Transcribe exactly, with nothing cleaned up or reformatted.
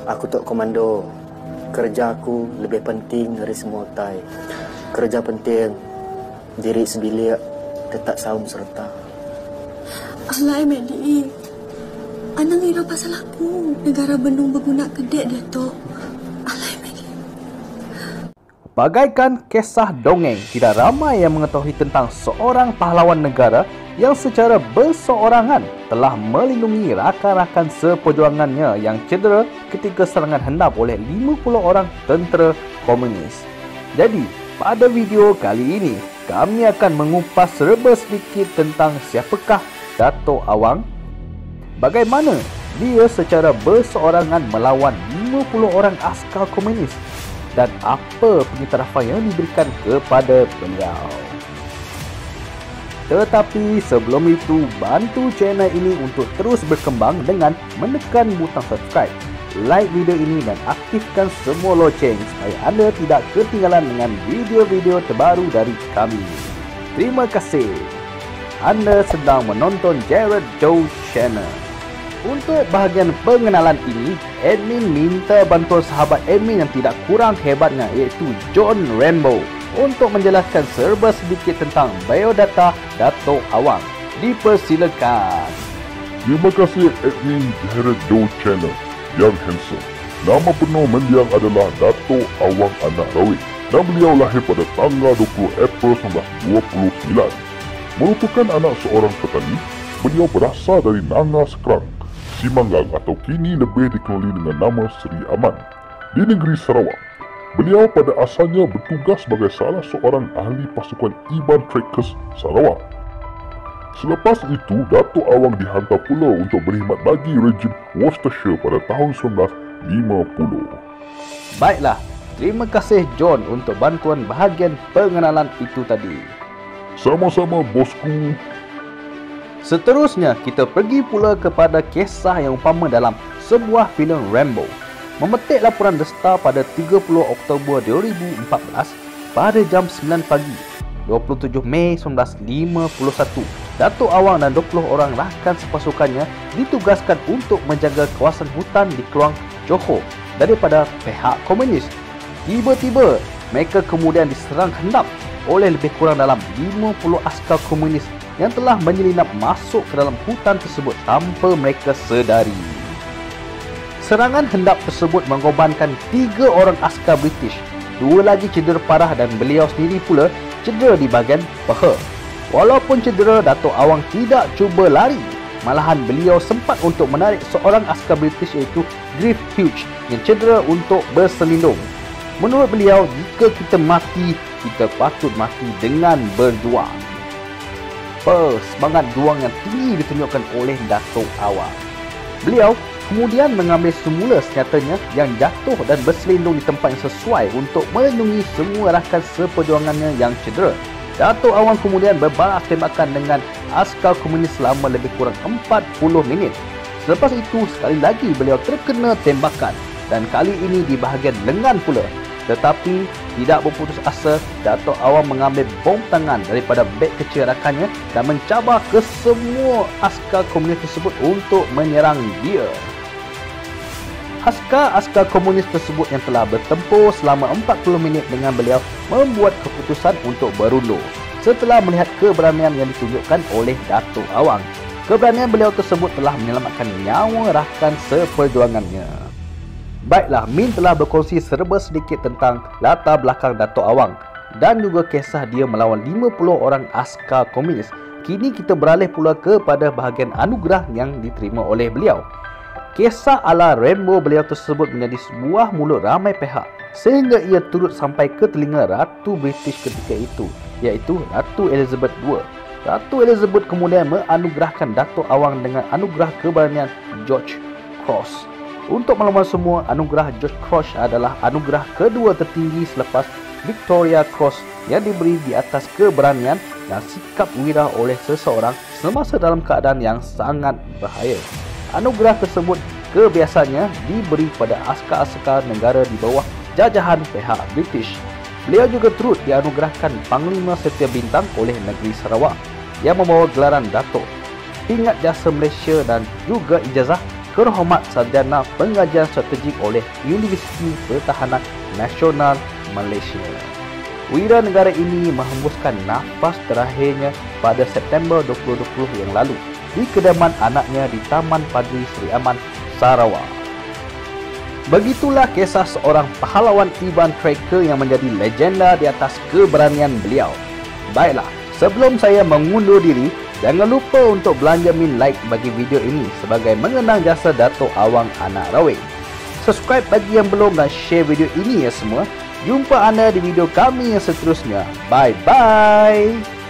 Aku Tok Komando. Kerja aku lebih penting dari semua tai. Kerja penting, diri sebilik, tetap saum serta. Alah, Meli. Anak ngira pasal aku. Negara Benung berguna kedek dia, Tok. Alah, Meli. Bagaikan kisah dongeng, tidak ramai yang mengetahui tentang seorang pahlawan negara yang secara berseorangan telah melindungi rakan-rakan seperjuangannya yang cedera ketika serangan hendap oleh lima puluh orang tentera komunis. Jadi, pada video kali ini, kami akan mengupas serba sedikit tentang siapakah Dato' Awang, bagaimana dia secara berseorangan melawan lima puluh orang askar komunis, dan apa pengiktirafan yang diberikan kepada beliau. Tetapi sebelum itu, bantu channel ini untuk terus berkembang dengan menekan butang subscribe, like video ini dan aktifkan semua loceng supaya anda tidak ketinggalan dengan video-video terbaru dari kami. Terima kasih. Anda sedang menonton Jared Joe Channel. Untuk bahagian pengenalan ini, admin minta bantuan sahabat admin yang tidak kurang hebatnya, iaitu John Rambo, untuk menjelaskan serba sedikit tentang biodata Dato' Awang. Dipersilakan. Terima kasih admin Jared Joe Channel yang handsome. Nama penuh mendiang adalah Dato' Awang anak Raweng, dan beliau lahir pada tanggal dua puluh April seribu sembilan ratus dua puluh sembilan. Merupakan anak seorang petani, beliau berasal dari Nanga Sekrang, Simanggang atau kini lebih dikenali dengan nama Seri Aman, di negeri Sarawak. Beliau pada asalnya bertugas sebagai salah seorang ahli pasukan Iban Trackers Sarawak. Selepas itu, Dato' Awang dihantar pula untuk berkhidmat bagi rejim Worcestershire pada tahun seribu sembilan ratus lima puluh. Baiklah, terima kasih John untuk bantuan bahagian pengenalan itu tadi. Sama-sama bosku. Seterusnya, kita pergi pula kepada kisah yang umpama dalam sebuah filem Rambo. Memetik laporan The Star pada tiga puluh Oktober dua ribu empat belas pada jam sembilan pagi, dua puluh tujuh Mei seribu sembilan ratus lima puluh satu, Dato' Awang dan dua puluh orang rakan sepasukannya ditugaskan untuk menjaga kawasan hutan di Keluang, Johor daripada pihak komunis. Tiba-tiba, mereka kemudian diserang hendap oleh lebih kurang dalam lima puluh askar komunis yang telah menyelinap masuk ke dalam hutan tersebut tanpa mereka sedari. Serangan hendap tersebut mengorbankan tiga orang askar British, dua lagi cedera parah dan beliau sendiri pula cedera di bahagian paha. Walaupun cedera, Dato' Awang tidak cuba lari, malahan beliau sempat untuk menarik seorang askar British iaitu Griff Hughes yang cedera untuk berselindung. Menurut beliau, jika kita mati, kita patut mati dengan berjuang. Semangat juang yang tinggi ditunjukkan oleh Dato' Awang. Beliau kemudian mengambil semula senjatanya yang jatuh dan berselindung di tempat yang sesuai untuk melindungi semua rakan seperjuangannya yang cedera. Dato' Awang kemudian berbalas tembakan dengan askar komunis selama lebih kurang empat puluh minit. Selepas itu, sekali lagi beliau terkena tembakan, dan kali ini di bahagian lengan pula. Tetapi tidak berputus asa, Dato' Awang mengambil bom tangan daripada beg kecil rakannya dan mencabar ke semua askar komunis tersebut untuk menyerang dia. Askar-askar komunis tersebut yang telah bertempur selama empat puluh minit dengan beliau membuat keputusan untuk berundur setelah melihat keberanian yang ditunjukkan oleh Dato' Awang. Keberanian beliau tersebut telah menyelamatkan nyawa rakan seperjuangannya. Baiklah, Min telah berkongsi serba sedikit tentang latar belakang Dato' Awang dan juga kisah dia melawan lima puluh orang askar komunis. Kini kita beralih pula kepada bahagian anugerah yang diterima oleh beliau. Kisah ala Rambo beliau tersebut menjadi sebuah mulut ramai pihak sehingga ia turut sampai ke telinga Ratu British ketika itu, iaitu Ratu Elizabeth kedua. Ratu Elizabeth kemudian menganugerahkan Dato' Awang dengan anugerah keberanian George Cross. Untuk melawan semua, anugerah George Cross adalah anugerah kedua tertinggi selepas Victoria Cross yang diberi di atas keberanian dan sikap wira oleh seseorang semasa dalam keadaan yang sangat bahaya. Anugerah tersebut kebiasaannya diberi pada askar-askar negara di bawah jajahan pihak British. Beliau juga turut dianugerahkan Panglima Setia Bintang oleh negeri Sarawak yang membawa gelaran Dato', Pingat Jasa Malaysia dan juga ijazah Kehormat Sarjana Pengajian Strategik oleh Universiti Pertahanan Nasional Malaysia. Wira negara ini menghembuskan nafas terakhirnya pada September dua ribu dua puluh yang lalu di kediaman anaknya di Taman Padri Seri Aman, Sarawak. Begitulah kisah seorang pahlawan Iban Tracker yang menjadi legenda di atas keberanian beliau. Baiklah, sebelum saya mengundur diri, jangan lupa untuk belanja min like bagi video ini sebagai mengenang jasa Dato' Awang anak Raweng. Subscribe bagi yang belum dan share video ini ya semua. Jumpa anda di video kami yang seterusnya. Bye bye.